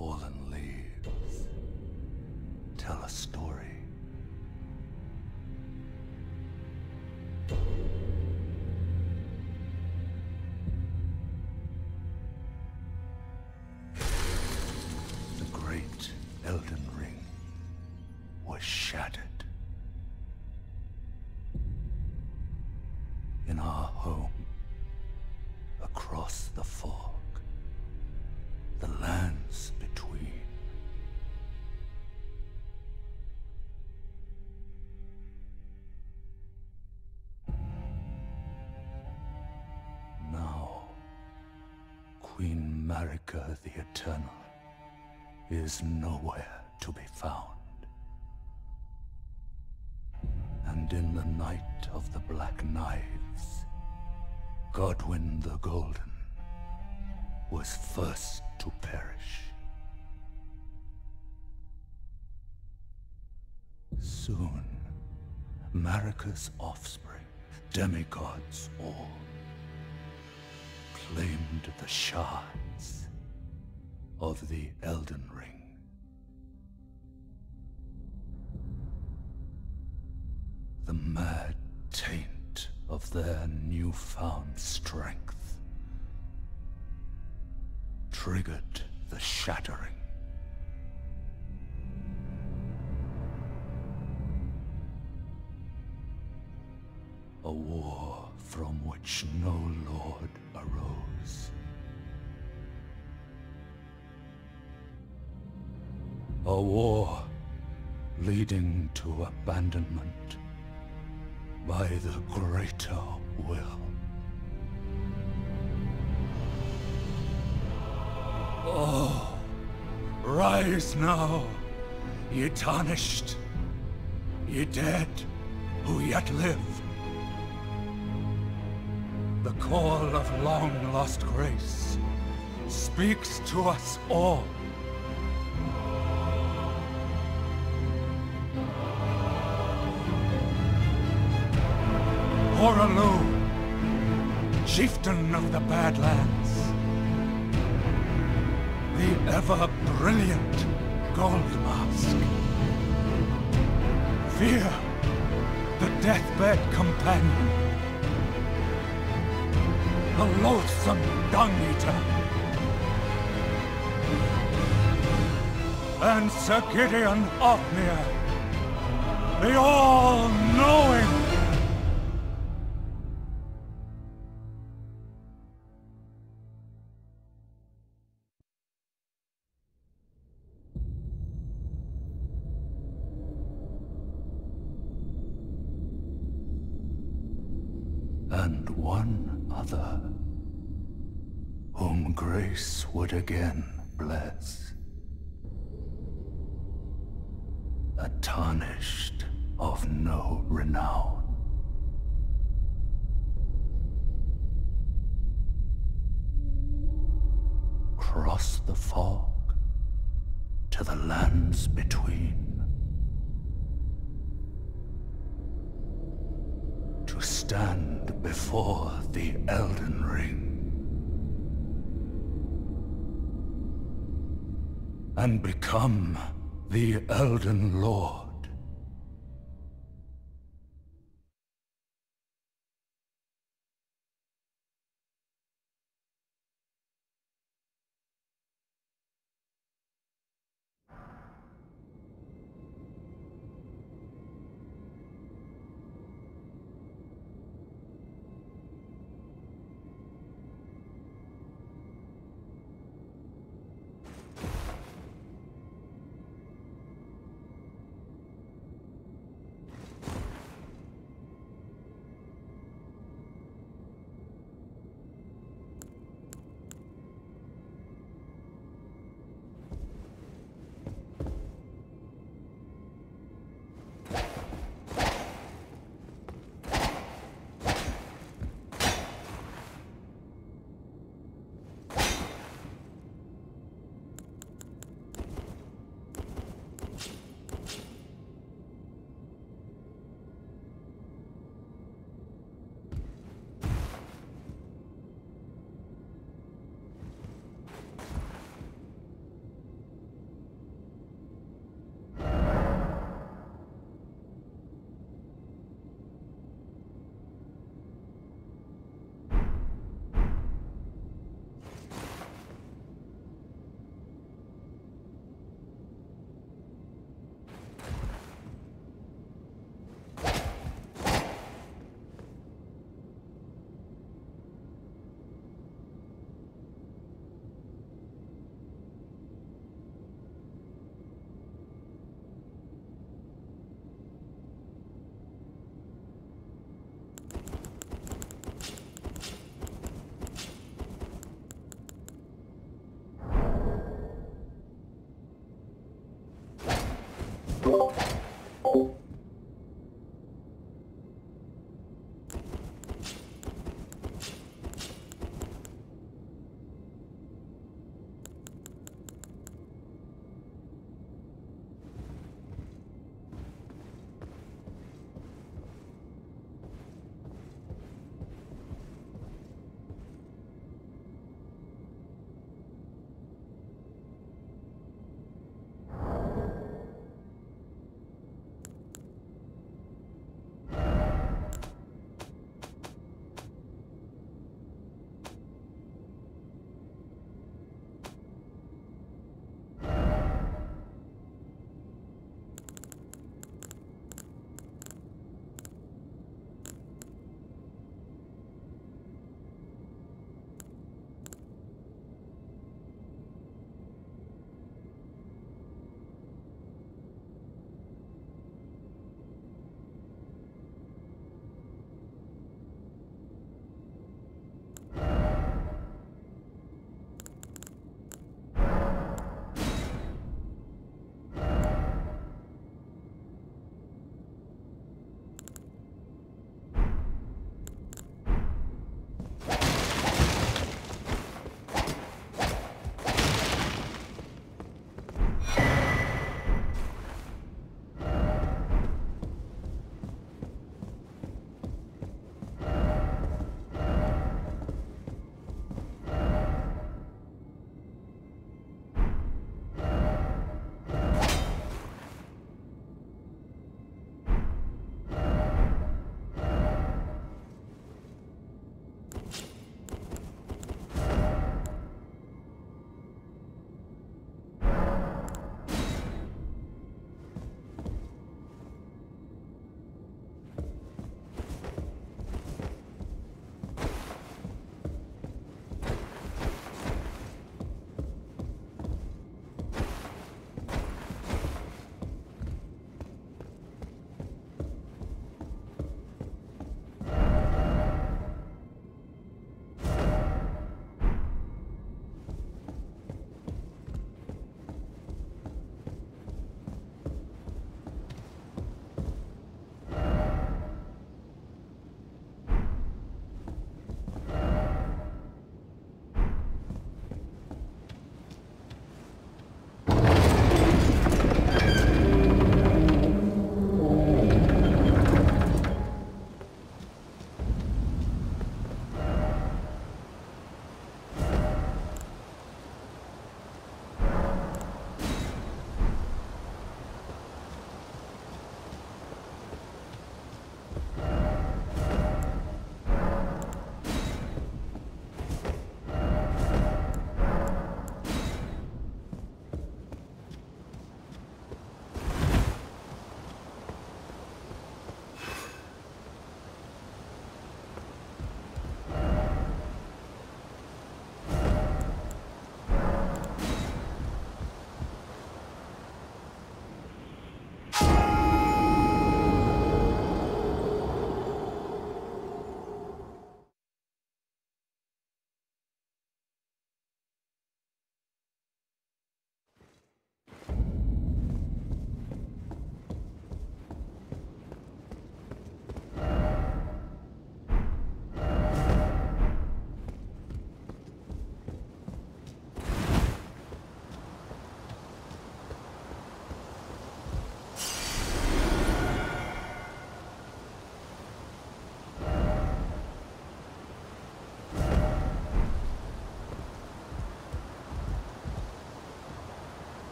fallen leaves tell a story. The great Elden Ring was shattered. In our home, across the fog, the lands between. Now, Queen Marika the Eternal is nowhere to be found. And in the night of the Black Knives, Godwyn the Golden was first to perish. Soon, Marika's offspring, demigods all, claimed the shards of the Elden Ring. The mad taint of their newfound strength triggered the shattering. A war from which no lord arose. A war leading to abandonment by the greater will. Oh, rise now, ye tarnished, ye dead who yet live. The call of long-lost grace speaks to us all. Horalu, chieftain of the Badlands, the ever-brilliant Gold Mask. Fear, the deathbed companion, the loathsome Dung-Eater, and Sir Gideon Othmere, the all-knowing. And one other, whom grace would again bless. A tarnished of no renown. Cross the fog to the lands between. To stand before the Elden Ring and become the Elden Lord.